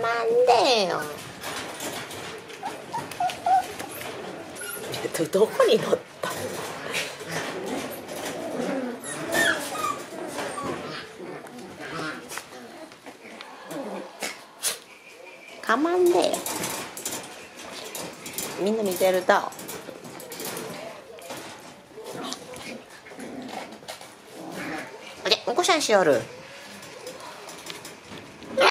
まんでよ。どこに乗ったの？かまんでよ。みんな見てると。あれ、お子さんしおる。